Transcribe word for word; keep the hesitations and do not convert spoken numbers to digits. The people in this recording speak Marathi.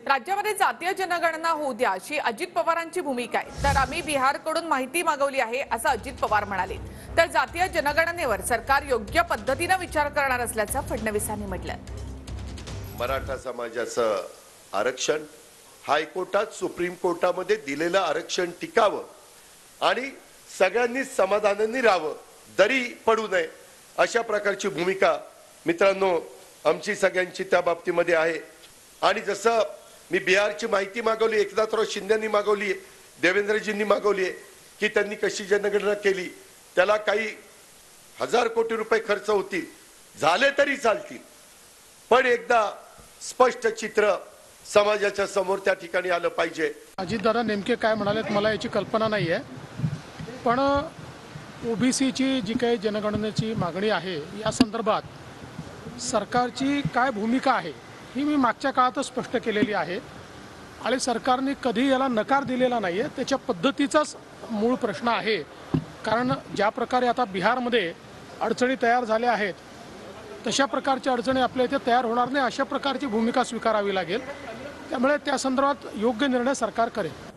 राज्यामध्ये जातीय जनगणना होऊ द्या अशी अजित पवारांची भूमिका आहे, तर आम्ही बिहारकडून माहिती मागवली आहे असं अजित पवार म्हणाले। तर जातीय जनगणनेवर सरकार योग्य पद्धतीने विचार करणार असल्याचं फडणवीसांनी म्हटलं। मराठा समाजाचं आरक्षण हायकोर्टात सुप्रीम कोर्टामध्ये दिलेलं आरक्षण टिकावं आणि सगळ्यांनी समाधानाने राहावं, दरी पडू नये अशा प्रकारची भूमिका मित्रांनो आमची सगळ्यांची त्या बाबतीमध्ये आहे। आणि जसं मी बिहारची माहिती मागवली, एकनाथराव शिंदेंनी मागवली, देवेंद्रजींनी मागवली की त्यांनी कशी जनगणना केली, त्याला काही हजार कोटी रुपये खर्च होतील, झाले तरी चालतील, पण एकदा स्पष्ट चित्र समाजाच्या समोर त्या ठिकाणी आलं पाहिजे। अजितदादा नेमके काय म्हणालेत मला याची कल्पना नाहीये, पण ओबीसीची जी काही जनगणनेची मागणी आहे या संदर्भात सरकारची काय भूमिका आहे ही मी मागच्या काळातच स्पष्ट केलेली आहे आणि सरकारने कधी याला नकार दिलेला नाहीये। त्याच्या पद्धतीचाच मूळ प्रश्न आहे, कारण ज्या प्रकारे आता बिहारमध्ये अडचणी तयार झाल्या आहेत तशा प्रकारच्या अडचणी आपल्या इथे तयार होणार नाही, अशा प्रकारची भूमिका स्वीकारावी लागेल। त्यामुळे त्या संदर्भात योग्य निर्णय सरकार करेल।